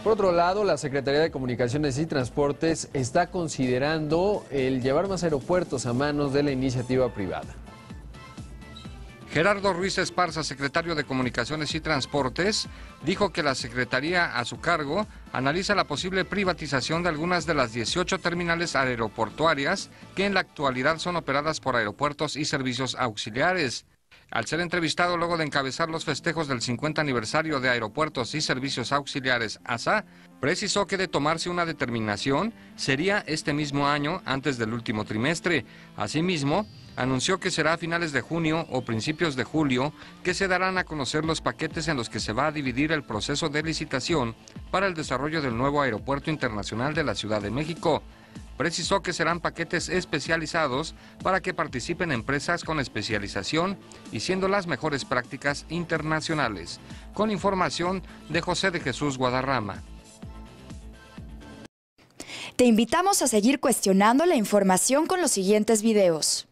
Por otro lado, la Secretaría de Comunicaciones y Transportes está considerando el llevar más aeropuertos a manos de la iniciativa privada. Gerardo Ruiz Esparza, secretario de Comunicaciones y Transportes, dijo que la Secretaría a su cargo analiza la posible privatización de algunas de las 18 terminales aeroportuarias que en la actualidad son operadas por aeropuertos y servicios auxiliares. Al ser entrevistado luego de encabezar los festejos del 50 aniversario de Aeropuertos y Servicios Auxiliares ASA, precisó que de tomarse una determinación sería este mismo año antes del último trimestre. Asimismo, anunció que será a finales de junio o principios de julio que se darán a conocer los paquetes en los que se va a dividir el proceso de licitación para el desarrollo del nuevo Aeropuerto Internacional de la Ciudad de México. Precisó que serán paquetes especializados para que participen empresas con especialización y siendo las mejores prácticas internacionales. Con información de José de Jesús Guadarrama. Te invitamos a seguir cuestionando la información con los siguientes videos.